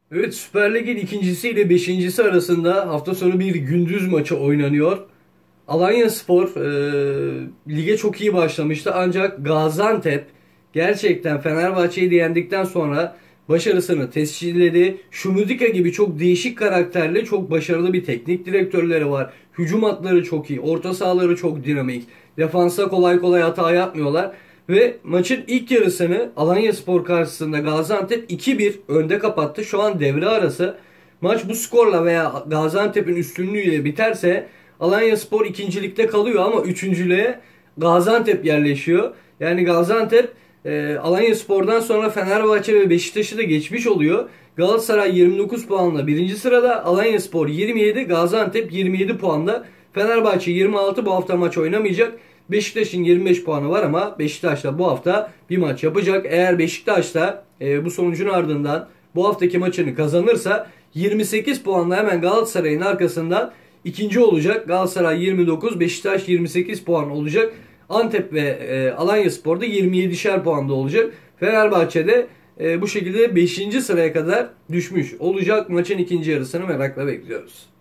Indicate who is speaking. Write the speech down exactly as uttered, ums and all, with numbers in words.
Speaker 1: Evet, Süper Lig'in ikincisi ile beşincisi arasında hafta sonu bir gündüz maçı oynanıyor. Alanyaspor e, lige çok iyi başlamıştı ancak Gaziantep gerçekten Fenerbahçe'yi de yendikten sonra başarısını tescilledi. Şumudika gibi çok değişik karakterli, çok başarılı bir teknik direktörleri var. Hücum hatları çok iyi, orta sahaları çok dinamik. Defansa kolay kolay hata yapmıyorlar. Ve maçın ilk yarısını Alanyaspor karşısında Gaziantep iki bir önde kapattı. Şu an devre arası. Maç bu skorla veya Gaziantep'in üstünlüğüyle biterse Alanyaspor ikincilikte kalıyor ama üçüncülüğe Gaziantep yerleşiyor. Yani Gaziantep e, Alanyaspor'dan sonra Fenerbahçe ve Beşiktaş'ı da geçmiş oluyor. Galatasaray yirmi dokuz puanla birinci sırada, Alanyaspor yirmi yedi, Gaziantep yirmi yedi puanda. Fenerbahçe yirmi altı, bu hafta maç oynamayacak. Beşiktaş'ın yirmi beş puanı var ama Beşiktaş da bu hafta bir maç yapacak. Eğer Beşiktaş da e, bu sonucun ardından bu haftaki maçını kazanırsa yirmi sekiz puanla hemen Galatasaray'ın arkasından ikinci olacak. Galatasaray yirmi dokuz, Beşiktaş yirmi sekiz puan olacak. Antep ve e, Alanyaspor da yirmi yedişer puanda olacak. Fenerbahçe'de e, bu şekilde beşinci sıraya kadar düşmüş olacak. Maçın ikinci yarısını merakla bekliyoruz.